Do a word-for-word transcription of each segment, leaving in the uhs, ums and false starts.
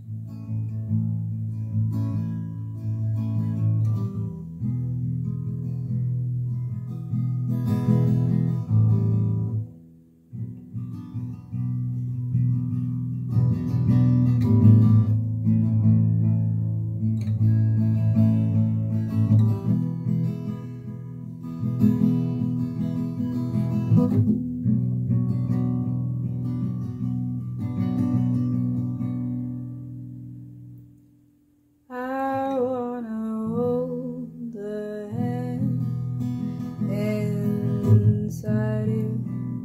I wanna hold the hand inside you.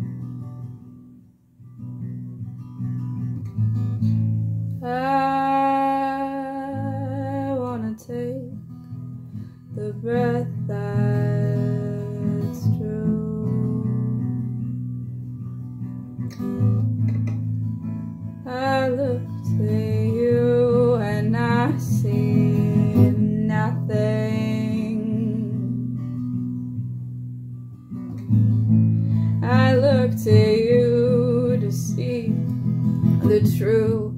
I wanna take the breath that's true. I look to you and I see nothing. I look to you to see the truth.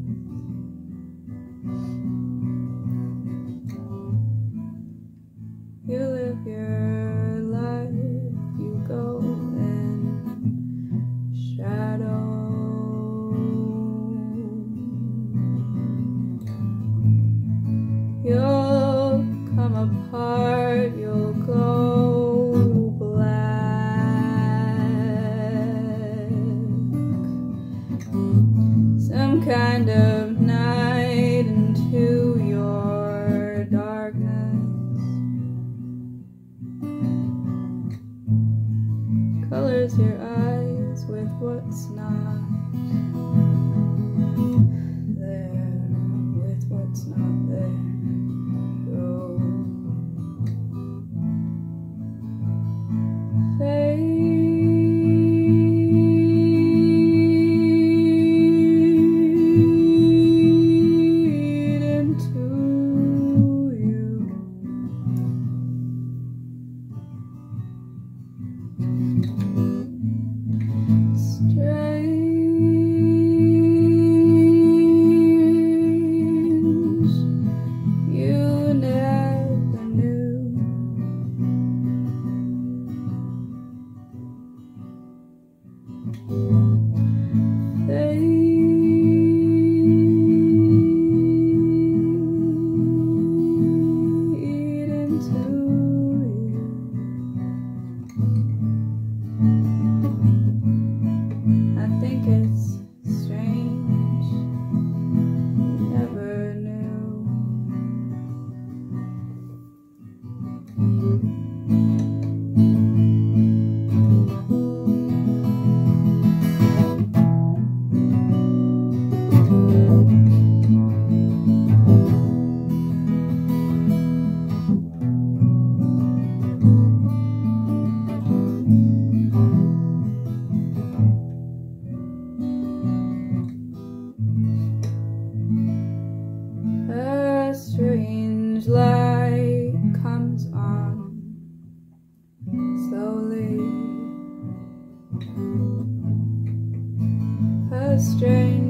You live your life, you go in shadow. You'll come apart, you'll go black. Some kind of night into your darkness. Colors your eyes with what's not there, with what's not there. Go fade into you. Strange, you never knew. Fade into you. I think it's strange, you never knew. A strange light comes on slowly. A strange